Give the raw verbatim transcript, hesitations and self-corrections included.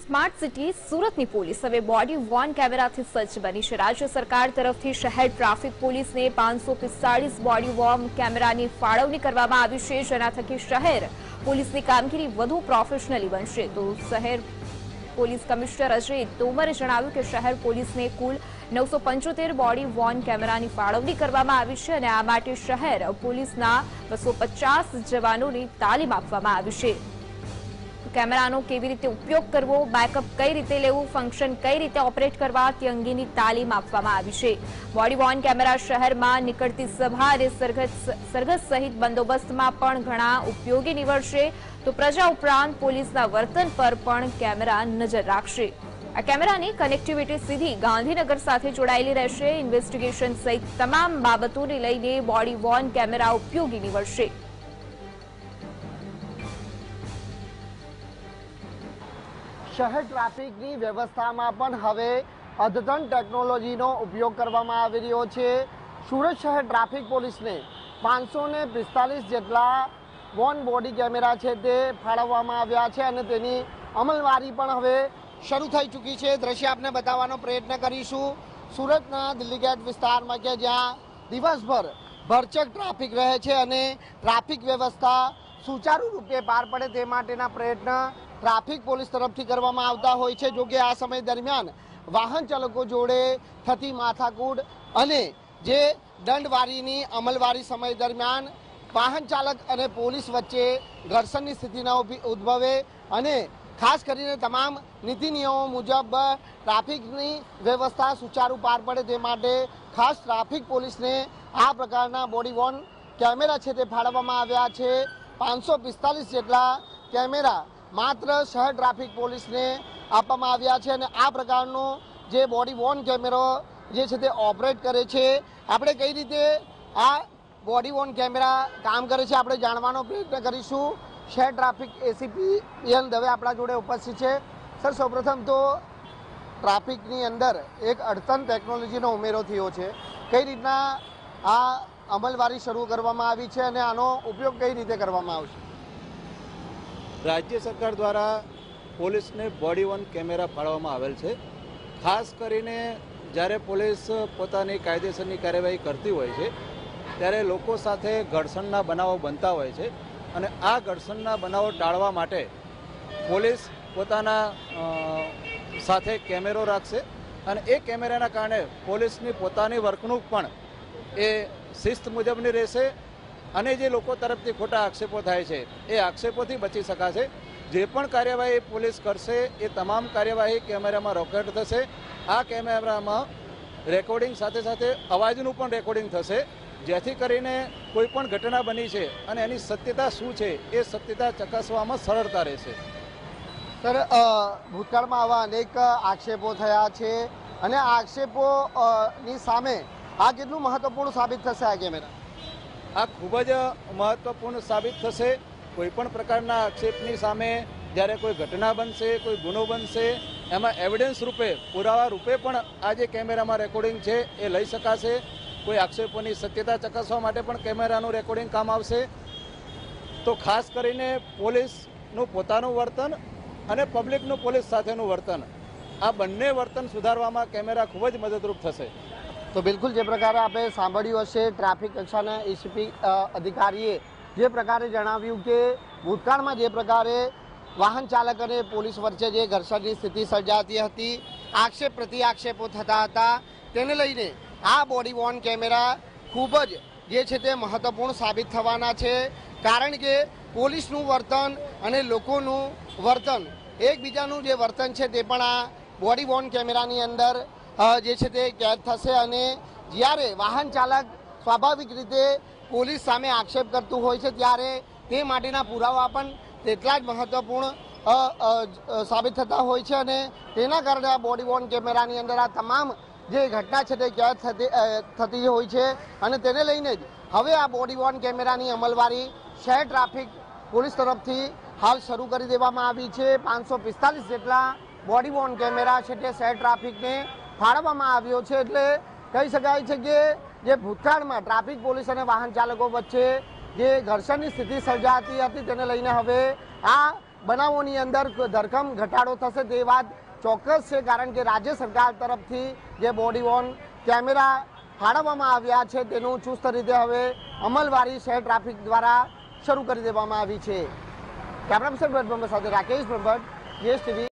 Smart city સુરતની police હવે body worn કેમેરાથી સજ્જ બની છે। રાજ્ય સરકાર તરફથી શહેર ટ્રાફિક પોલીસને પાંચસો પિસ્તાળીસ બોડી વોર્ન કેમેરાની ફાળવણી કરવામાં આવી છે, જેના થકી શહેર પોલીસની કામગીરી વધુ પ્રોફેશનલી બનશે। તો શહેર પોલીસ કમિશનર અજય તોમરે જણાવ્યું કે શહેર પોલીસને કુલ નવસો પંચોતેર બોડી વોર્ન કેમેરાની ફાળવણી કરવામાં આવી છે અને આ માટે શહેર પોલીસના બસો પચાસ જવાનોની તાલીમ આપવામાં આવી છે। કેમેરાનો કેવી રીતે ઉપયોગ કરવો, બેકઅપ કઈ રીતે લેવું, ફંક્શન કઈ રીતે ઓપરેટ કરવા તે અંગેની તાલીમ આપવામાં આવી છે। બોડી વોર્ન કેમેરા શહેરમાં નીકળતી સભા અને સરઘસ સરઘસ સહિત બંદોબસ્તમાં પણ ઘણા ઉપયોગી નીવડશે। તો પ્રજા ઉપરાંત પોલીસના વર્તન પર પણ કેમેરા નજર રાખશે। આ કેમેરાની કનેક્ટિવિટી સીધી ગાંધીનગર સાથે જોડાયેલી રહેશે। ઇન્વેસ્ટિગેશન સહિત તમામ બાબતોને લઈને બોડી વોર્ન કેમેરા ઉપયોગી નીવડશે। શહેર ટ્રાફિકની વ્યવસ્થામાં પણ હવે અદ્યતન ટેકનોલોજીનો ઉપયોગ કરવામાં આવી રહ્યો છે। સુરત શહેર ટ્રાફિક પોલીસને પાંચસો ને પિસ્તાલીસ જેટલા વોન બોડી કેમેરા છે તે ફાળવવામાં આવ્યા છે અને તેની અમલવારી પણ હવે શરૂ થઈ ચૂકી છે। દ્રશ્ય આપને બતાવવાનો પ્રયત્ન કરીશું સુરતના દિલ્હી ગેટ વિસ્તારમાં કે જ્યાં દિવસભર ભરચક ટ્રાફિક રહે છે અને ટ્રાફિક વ્યવસ્થા સુચારુ રૂપે પાર પડે તે માટેના પ્રયત્ન ટ્રાફિક પોલીસ તરફથી કરવામાં આવતા હોય છે। જો કે આ સમય દરમિયાન વાહન ચાલકો જોડે થતી માથાકૂટ અને જે દંડવારીની અમલવારી સમય દરમિયાન વાહન ચાલક અને પોલીસ વચ્ચે ઘર્ષણની સ્થિતિ ન ઉદ્ભવે અને ખાસ કરીને તમામ નીતિ નિયમો મુજબ ટ્રાફિકની વ્યવસ્થા સુચારુ પાર પડે તે માટે ખાસ ટ્રાફિક પોલીસને આ પ્રકારના બોડી વોર્ન કેમેરા છે તે ફાળવવામાં આવ્યા છે। પાંચસો પિસ્તાલીસ જેટલા કેમેરા માત્ર શહેર ટ્રાફિક પોલીસને આપવામાં આવ્યા છે અને આ પ્રકારનો જે બોડી વોર્ન કેમેરો જે છે તે ઓપરેટ કરે છે। આપણે કઈ રીતે આ બોડી વોર્ન કેમેરા કામ કરે છે આપણે જાણવાનો પ્રયત્ન કરીશું। શહેર ટ્રાફિક એસીપી એલ દવે આપણા જોડે ઉપસ્થિત છે। સર, સૌપ્રથમ તો ટ્રાફિકની અંદર એક અદ્યતન ટેકનોલોજીનો ઉમેરો થયો છે, કઈ રીતના આ અમલવારી શરૂ કરવામાં આવી છે અને આનો ઉપયોગ કઈ રીતે કરવામાં આવશે? રાજ્ય સરકાર દ્વારા પોલીસને બોડી વોર્ન કેમેરા ફાળવવામાં આવેલ છે। ખાસ કરીને જ્યારે પોલીસ પોતાની કાયદેસરની કાર્યવાહી કરતી હોય છે ત્યારે લોકો સાથે ઘર્ષણના બનાવો બનતા હોય છે અને આ ઘર્ષણના બનાવો ટાળવા માટે પોલીસ પોતાના સાથે કેમેરો રાખશે અને એ કેમેરાના કારણે પોલીસની પોતાની વર્તણૂક પણ એ શિસ્ત મુજબની રહેશે અને જે લોકો તરફથી ખોટા આક્ષેપો થાય છે એ આક્ષેપોથી બચી શકાશે। જે પણ કાર્યવાહી પોલીસ કરશે એ તમામ કાર્યવાહી કેમેરામાં રેકોર્ડ થશે। આ કેમેરામાં રેકોર્ડિંગ સાથે સાથે અવાજનું પણ રેકોર્ડિંગ થશે, જેથી કરીને કોઈ પણ ઘટના બની છે અને એની સત્યતા શું છે એ સત્યતા ચકાસવામાં સરળતા રહેશે। સર, ભૂતકાળમાં આવા અનેક આક્ષેપો થયા છે અને આ આક્ષેપોની સામે આ કેટલું મહત્વપૂર્ણ સાબિત થશે આ કેમેરા? આ ખૂબ જ મહત્વપૂર્ણ સાબિત થશે। કોઈ પણ પ્રકારના આક્ષેપની સામે જ્યારે કોઈ ઘટના બનશે, કોઈ ગુનો બનશે, એમાં એવિડન્સ રૂપે, પુરાવા રૂપે પણ આ જે કેમેરામાં રેકોર્ડિંગ છે એ લઈ શકાશે। કોઈ આક્ષેપોની સત્યતા ચકાસવા માટે પણ કેમેરાનું રેકોર્ડિંગ કામ આવશે। તો ખાસ કરીને પોલીસનું પોતાનું વર્તન અને પબ્લિકનું પોલીસ સાથેનું વર્તન, આ બંને વર્તન સુધારવામાં કેમેરા ખૂબ જ મદદરૂપ થશે। તો બિલકુલ જે પ્રકારે આપણે સાંભળ્યું હશે, ટ્રાફિક કક્ષાના એસીપી અધિકારીએ જે પ્રકારે જણાવ્યું કે ભૂતકાળમાં જે પ્રકારે વાહન ચાલક અને પોલીસ વચ્ચે જે ઘર્ષણની સ્થિતિ સર્જાતી હતી, આક્ષેપ પ્રતિ આક્ષેપો થતા હતા, તેને લઈને આ બોડી વોર્ન કેમેરા ખૂબ જ જે છે તે મહત્વપૂર્ણ સાબિત થવાના છે। કારણ કે પોલીસનું વર્તન અને લોકોનું વર્તન, એકબીજાનું જે વર્તન છે તે પણ આ બોડી વોર્ન કેમેરાની અંદર જે છે તે કેદ થશે અને જ્યારે વાહન ચાલક સ્વાભાવિક રીતે પોલીસ સામે આક્ષેપ કરતું હોય છે ત્યારે તે માટેના પુરાવા પણ તેટલા જ મહત્વપૂર્ણ સાબિત થતા હોય છે અને તેના કારણે આ બોડી વોર્ન કેમેરાની અંદર આ તમામ જે ઘટના છે તે કેદ થતી થતી હોય છે અને તેને લઈને જ હવે આ બોડી વોર્ન કેમેરાની અમલવારી શહેર ટ્રાફિક પોલીસ તરફથી હાલ શરૂ કરી દેવામાં આવી છે। પાંચસો પિસ્તાલીસ જેટલા બોડી વોર્ન કેમેરા છે તે શહેર ટ્રાફિકને ફાળવવામાં આવ્યો છે। એટલે કહી શકાય છે કે જે ભૂતકાળમાં ટ્રાફિક પોલીસ અને વાહન ચાલકો વચ્ચે જે ઘર્ષણની સ્થિતિ સર્જાતી હતી તેને લઈને હવે આ બનાવોની અંદર ધરખમ ઘટાડો થશે તે વાત ચોક્કસ છે, કારણ કે રાજ્ય સરકાર તરફથી જે બોડી વોર્ન કેમેરા ફાળવવામાં આવ્યા છે તેનું ચુસ્ત રીતે હવે અમલવારી શહેર ટ્રાફિક દ્વારા શરૂ કરી દેવામાં આવી છે। કેમેરા પર્સન ભટ્ટ સાથે રાકેશ ભટ્ટ, યસ ટીવી।